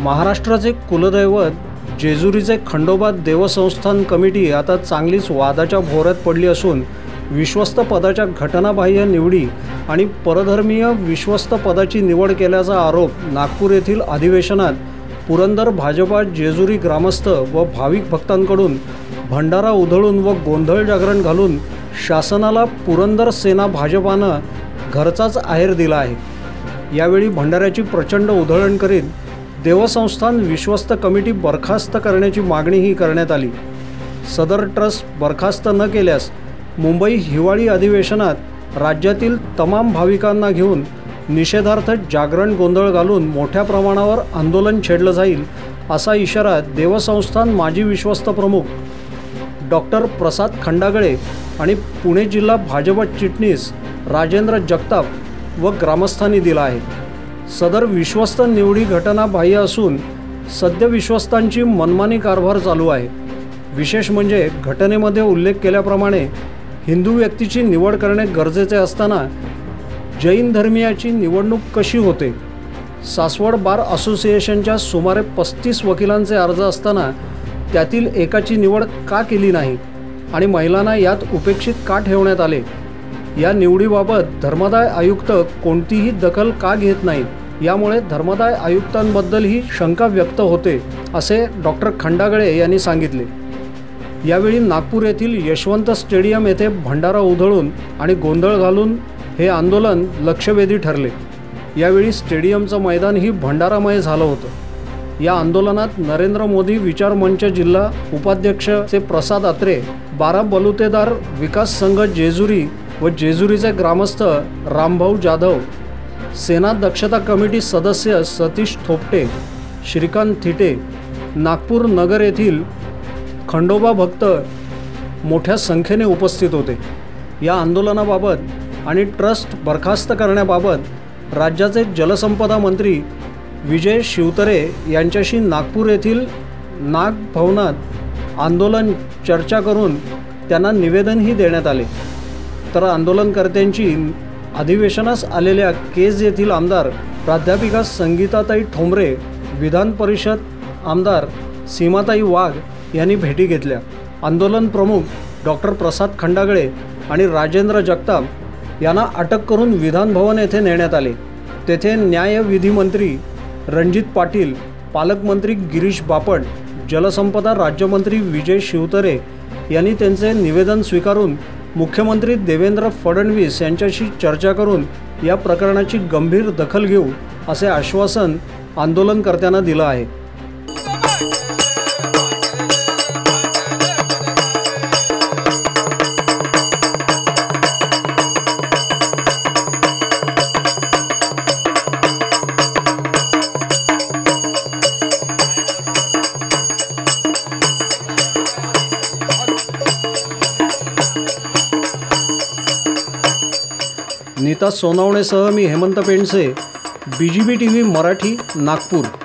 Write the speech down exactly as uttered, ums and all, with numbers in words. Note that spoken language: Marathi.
महाराष्ट्राचे कुलदैवत जेजुरीचे खंडोबा देवस्थान कमिटी आता चांगलीच वादाच्या भोवऱ्यात पडली असून विश्वस्त पदाच्या घटनाबाह्य निवडी आणि परधर्मीय विश्वस्त पदाची निवड केल्याचा आरोप नागपूर येथील अधिवेशनात पुरंदर भाजपा जेजुरी ग्रामस्थ व भाविक भक्तांकडून भंडारा उधळून व गोंधळ जागरण घालून शासनाला पुरंदर सेना भाजपानं घरचाच आहेर दिला आहे। यावेळी भंडाऱ्याची प्रचंड उधळण करीत देवस्थान विश्वस्त कमिटी बरखास्त करण्याची मागणीही करण्यात आली। सदर ट्रस्ट बरखास्त न केल्यास मुंबई हिवाळी अधिवेशनात राज्यातील तमाम भाविकांना घेऊन निषेधार्थ जागरण गोंधळ घालून मोठ्या प्रमाणावर आंदोलन छेडलं जाईल असा इशारा देवस्थान माजी विश्वस्त प्रमुख डॉक्टर प्रसाद खंडागळे आणि पुणे जिल्हा भाजप चिटणीस राजेंद्र जगताप व ग्रामस्थांनी दिला आहे। सदर विश्वस्त निवडी घटना बाह्य असून सद्य विश्वस्तांची मनमानी कारभार चालू आहे। विशेष म्हणजे घटनेमध्ये उल्लेख केल्याप्रमाणे हिंदू व्यक्तीची निवड करणे गरजेचे असताना जैन धर्मीयाची निवडणूक कशी होते? सासवड बार असोसिएशनच्या सुमारे पस्तीस वकिलांचे अर्ज असताना त्यातील एकाची निवड का केली नाही आणि महिलांना यात उपेक्षित का ठेवण्यात आले? या निवडीबाबत धर्मादाय आयुक्त कोणतीही दखल का घेत नाहीत? यामुळे धर्मादाय आयुक्तांबद्दलही शंका व्यक्त होते असे डॉक्टर खंडागळे यांनी सांगितले। यावेळी नागपूर येथील यशवंत स्टेडियम येथे भंडारा उधळून आणि गोंधळ घालून हे आंदोलन लक्षवेधी ठरले। यावेळी स्टेडियमचं मैदानही भंडारामय झालं होतं। या आंदोलनात नरेंद्र मोदी विचार मंच जिल्हा उपाध्यक्षचे प्रसाद अत्रे, बारा बलुतेदार विकास संघ जेजुरी व जेजुरीचे ग्रामस्थ रामभाऊ जाधव, सेना दक्षता कमिटी सदस्य सतीश थोपटे, श्रीकांत थिटे, नागपूर नगर येथील खंडोबा भक्त मोठ्या संख्येने उपस्थित होते। या आंदोलनाबाबत आणि ट्रस्ट बरखास्त करण्याबाबत राज्याचे जलसंपदा मंत्री विजय शिवतरे यांच्याशी नागपूर येथील नाग भवनात आंदोलन चर्चा करून त्यांना निवेदनही देण्यात आले। तर आंदोलनकर्त्यांची अधिवेशनास आलेल्या केज येथील आमदार प्राध्यापिका संगीताताई ठोंबरे, विधान परिषद आमदार सीमाताई वाघ यांनी भेटी घेतल्या। आंदोलन प्रमुख डॉक्टर प्रसाद खंडागळे आणि राजेंद्र जगताप यांना अटक करून विधान भवन येथे नेण्यात आले। तेथे न्याय विधी मंत्री रणजित पाटील, पालकमंत्री गिरीश बापट, जलसंपदा राज्यमंत्री विजय शिवतरे यांनी त्यांचे निवेदन स्वीकारून मुख्यमंत्री देवेंद्र फडणवीस यांच्याशी चर्चा करून या प्रकरणाची गंभीर दखल घेऊ असे आश्वासन आंदोलनकर्त्यांना दिलं आहे। नीता सोनावणेसह मी Hemant Pendse, B G B T V Marathi, Nagpur.